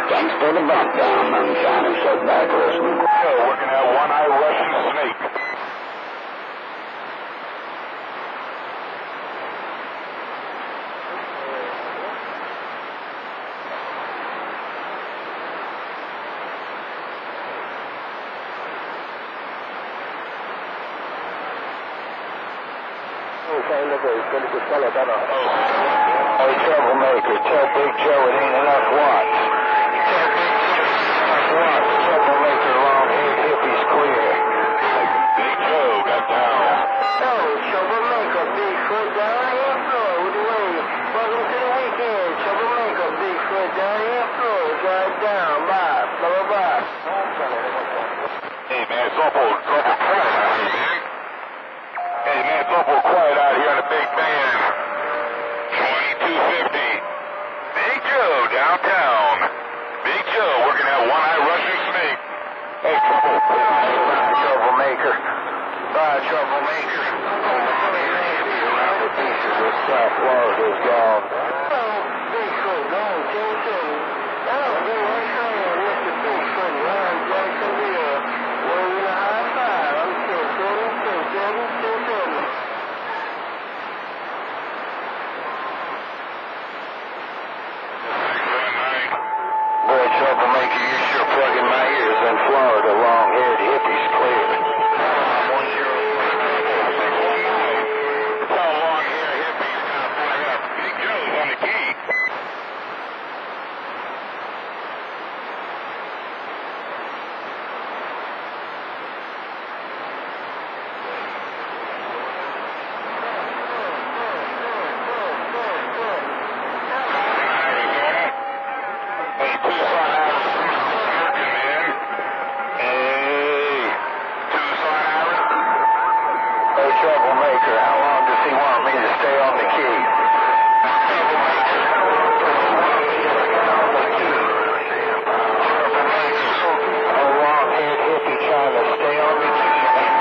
Thanks for the bump down, MoonShiner. Sit back, listen. Working at one-eye Russian snake. Hey, troublemaker, tell BigJoe it ain't enough watts. Troublemaker, LongHairedHippie's clear. BigJoe got down. Oh, troublemaker, BigFoot down here, Floyd. Welcome to the weekend. Troublemaker, BigFoot down here, Floyd. Drive down, bye, blah, blah, blah. Hey, man, it's awful quiet out here, man. Hey, man, it's awful quiet out here on the big band. 2250. BigJoe downtown. BigJoe working at one-eye Russian snake. Hey, troublemaker. Bye, troublemaker. Around the pieces of South Florida's gone. Oh, BigFoot, long, Jackson. Oh, MoonShiner, Mr. BigFoot, Ron Jacksonville. Well, in a high five. I'm 10-7. Boy, troublemaker, you're sure plugging my ears in Florida. LongHairedHippie's clear. It's all LongHairedHippie's gonna play up. BigJoe's on the key. Hey, Tucson, Arizona, man. Hey, Tucson, Arizona. Hey, troublemaker, how long does he want me to stay on the key? Oh, LongHairedHippie trying to stay on the key.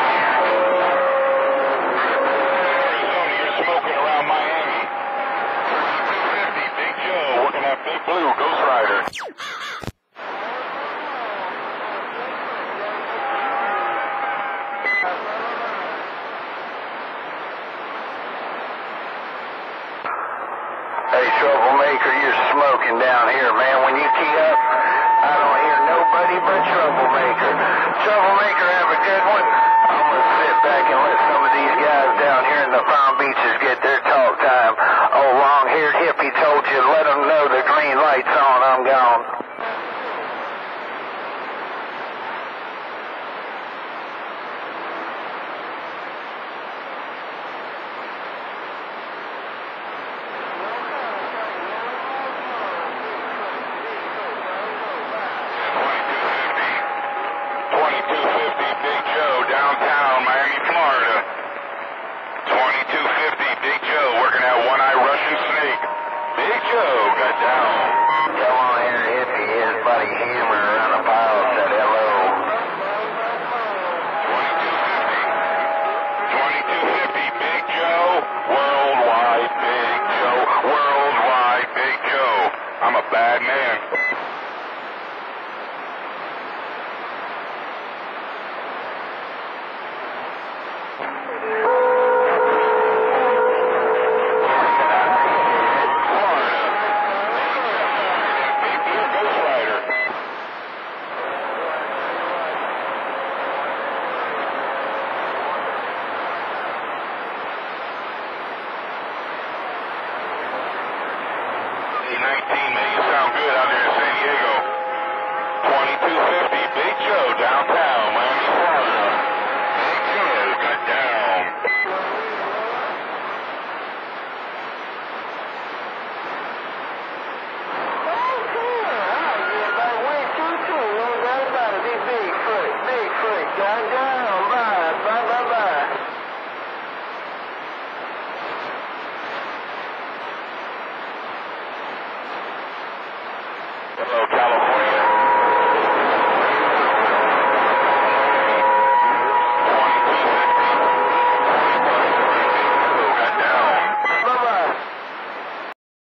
Arizona, you're smoking around Miami. 250, BigJoe working at Big Blue, Ghost Rider. Hey, troublemaker, you're smoking down here, man. When you key up, I don't hear nobody but troublemaker. Troublemaker, have a good one. I'm going to sit back and let some of these guys down here in the Palm Beaches get their talk time. Oh, LongHairedHippie told you, let them know the green light's on. I'm gone. BigJoe downtown, Miami, Florida. 2250, BigJoe working at one-eye Russian snake. BigJoe got down. Tell LongHairedHippie his buddy Hammer around the pile said hello. 2250, BigJoe, worldwide BigJoe, worldwide BigJoe. I'm a bad man. Man, you sound good out there in San Diego. 2250, BigJoe downtown, Miami, Florida. BigJoe got down. BigFoot, got down, bye, bye, bye, bye. Hello, California.